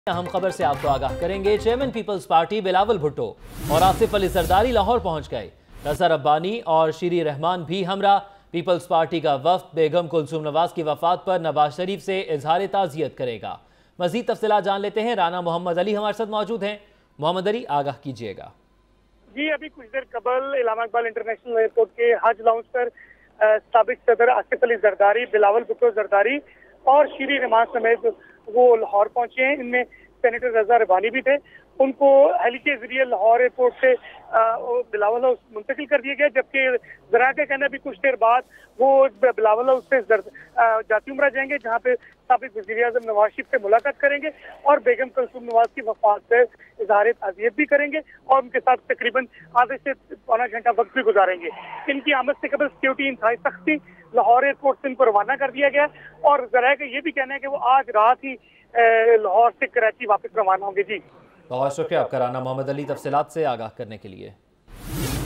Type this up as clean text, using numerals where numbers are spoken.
अहम खबर से आपको आगाह करेंगे। चेयरमैन पीपल्स पार्टी बिलावल भुट्टो और आसिफ अली जरदारी लाहौर पहुंच गए। रजा रब्बानी और शीरी रहमान भी हमरा। पीपल्स पार्टी का वफ्द बेगम कुलसूम नवाज की वफात पर नवाज शरीफ से इजहार ताज़ियत करेगा। मजीद तफसीलात जान लेते हैं। राना मोहम्मद अली हमारे साथ मौजूद हैं। मोहम्मद अली, आगाह कीजिएगा। जी, अभी कुछ देर कबल इलामा इकबाल इंटरनेशनल एयरपोर्ट के हज लाउंज पर साबिक सदर आसिफ अली जरदारी, बिलावल भुट्टो जरदारी और शीरी रहमान समेत वो लाहौर पहुंचे हैं। इनमें सेनेटर रजा रब्बानी भी थे। उनको हेली के जरिए लाहौर एयरपोर्ट से बिलावल हाउस मुंतकिल कर दिया गया, जबकि जरा का कहना भी कुछ देर बाद वो बिलावल हाउस से जाती उमरा जाएंगे, जहां पे साबिक वज़ीर आज़म नवाज शरीफ से मुलाकात करेंगे और बेगम कुलसूम नवाज की वफात पर इजहार ताज़ियत भी करेंगे और उनके साथ तकरीबन आधे से पौना घंटा वक्त भी गुजारेंगे। इनकी आमद से कबल सिक्योरिटी इंतहाई सख्ती लाहौर एयरपोर्ट से इनको रवाना कर दिया गया और जरा का ये भी कहना है कि वो आज रात ही लाहौर से कराची वापस रवाना होंगे। जी, बहुत शुक्रिया आपका राना मोहम्मद अली, तफसीलात से आगाह करने के लिए।